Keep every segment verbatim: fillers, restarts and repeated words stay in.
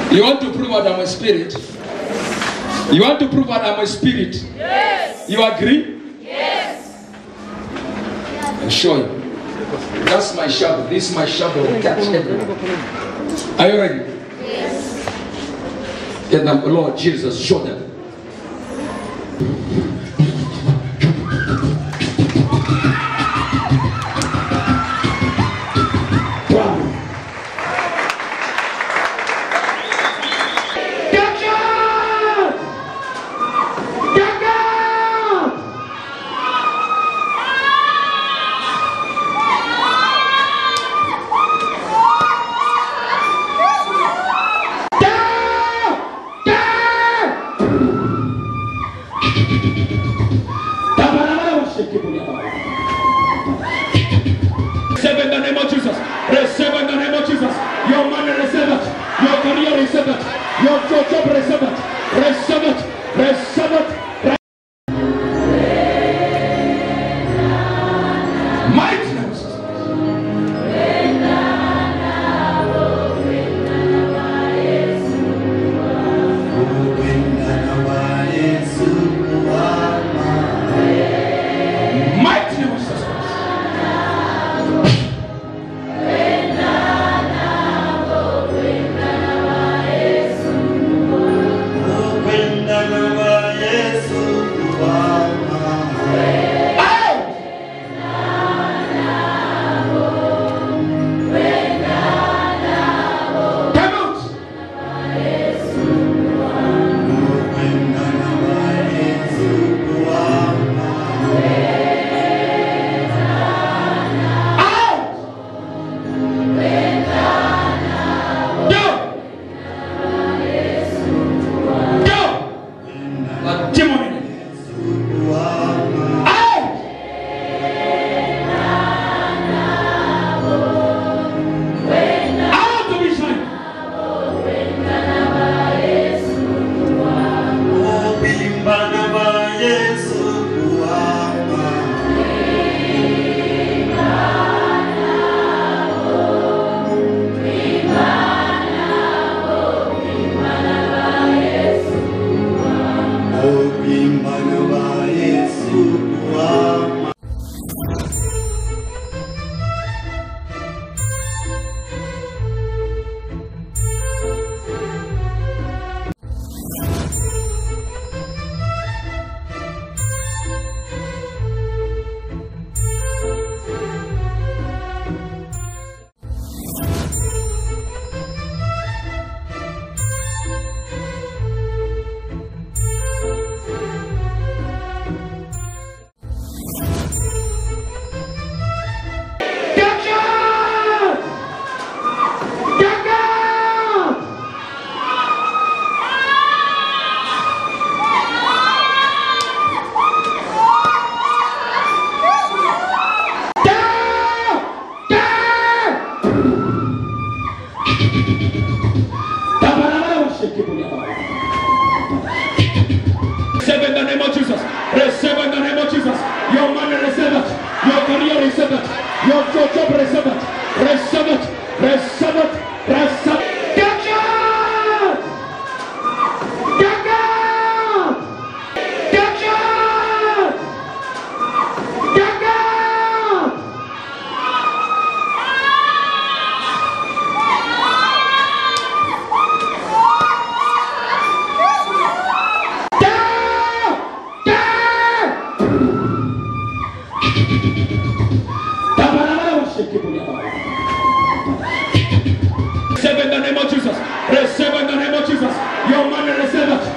You want to prove that I'm a spirit? You want to prove that I'm a spirit? Yes. You agree? Yes. I'll show you. That's my shadow. This is my shadow. Catch everyone. Are you ready? Yes. Get them, Lord Jesus, show them. Receive in the name of Jesus. Receive in the name of Jesus. Your money receive it. Your career receive it. Your job receive it. Receive it. Receive it. Mighty name of Jesus. Mighty name of Jesus. Receive in the name of Jesus. Receive in the name of Jesus. Your money receive it. Your career receive it. Your job receive it. Receive it. Receive it. Receive it. Get out! Get out! Get out! Get out! Receive in the name of Jesus. Receive in the name of Jesus. Your money receive it.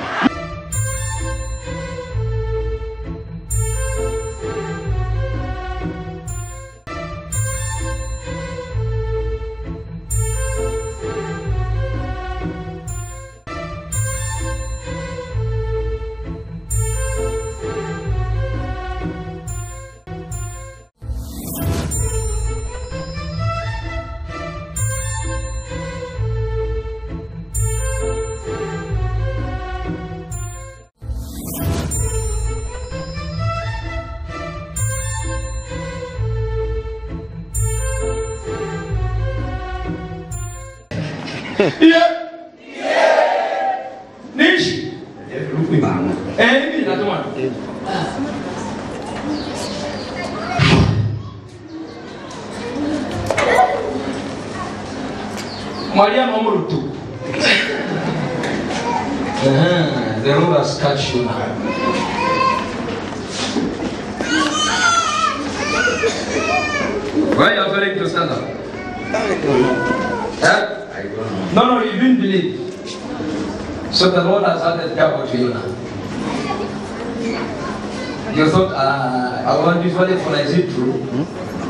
Yeah. Yeah. Eh, hivi natuma. Mariam Omurutu. Uh-huh. The Lord has touched you now. Why are you offering to stand up? Huh? I don't know. No, no, you didn't believe. So the Lord has added double to you now. You thought, uh, I want this one for is it true? Hmm?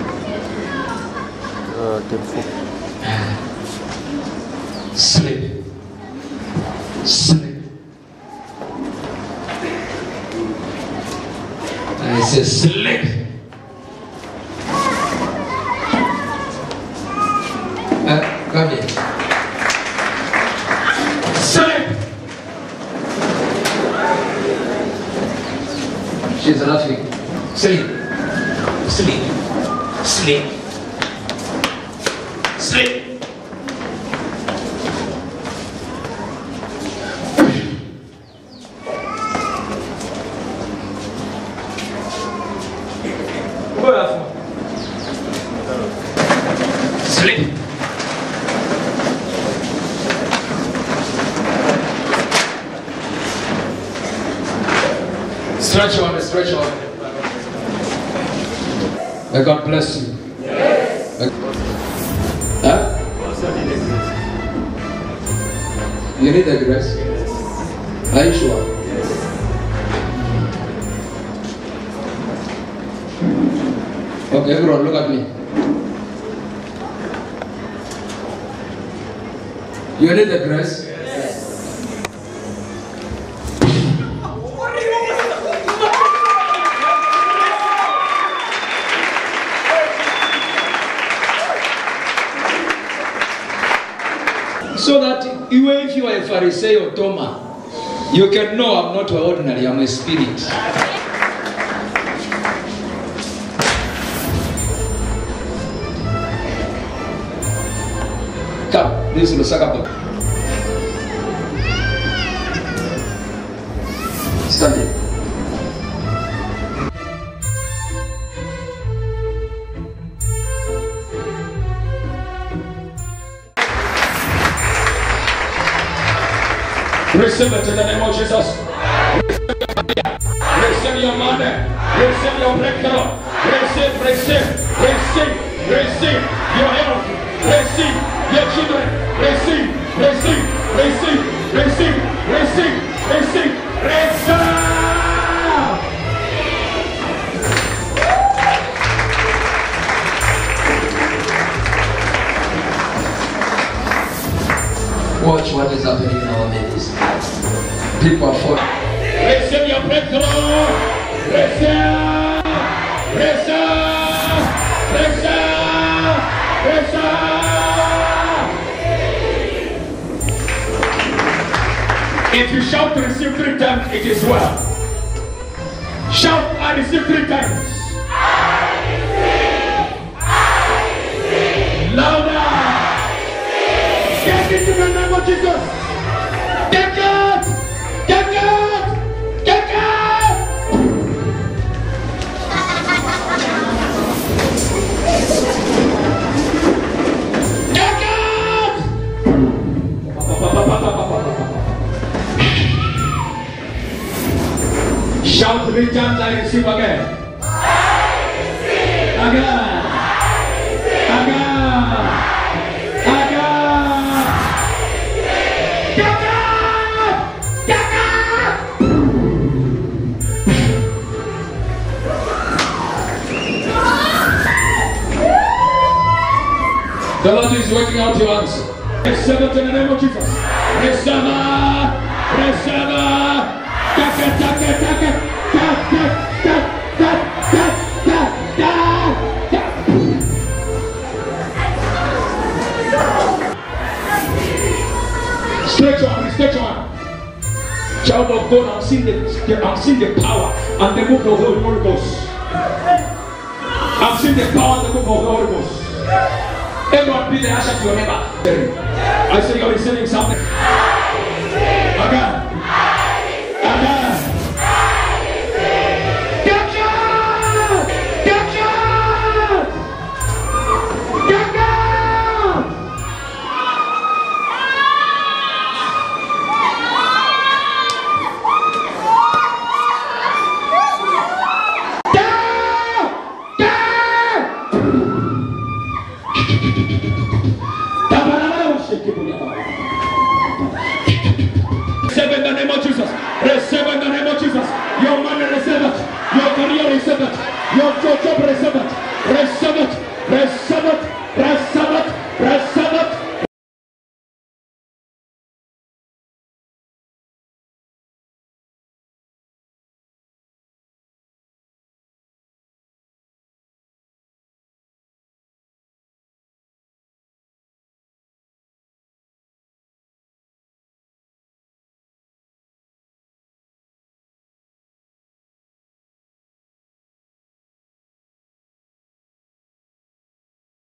Uh, Sleep. Sleep. I say sleep. Uh, come here. Sleep. She's laughing. Sleep. Sleep. Sleep. Sleep. Sleep. Stretch on, stretch on. May God bless you. Yes. Huh? You need the grace? Yes. Are you sure? Yes. Okay, everyone, look at me. You need the grace? Yes. So that even if you are a Pharisee or Toma, you can know I'm not ordinary, I'm a spirit. Come, this is the second book. Stand it. Receive it in the name of Jesus. Receive your money. Receive your breakthrough. Receive, receive, receive, receive your health. Receive your children. Receive, receive, receive, receive, receive, receive, receive. Watch what is happening in our midst. People are falling. Receive your breakthrough. Receive. Receive. Receive. Receive. If you shout to receive three times, it is well. Shout, I receive three times. I receive. I receive. Louder. Get it in the name of Jesus. Get it! Get it! Get it! Get it! Shout three times, I receive again. I receive. Again. I receive. Again. The Lord is working out your answer. Receive it in the name of Jesus. Receive it. Receive it. Take it, take it, take it. Take it, take it, take it, take it. Stretch your arm, stretch your arm. Child of God, I'm seeing the, I'm seeing the power and the move of the Holy Ghost. I'm seeing the power and the move of the Holy Ghost. Everyone be the usher to your neighbor. I say you're receiving something.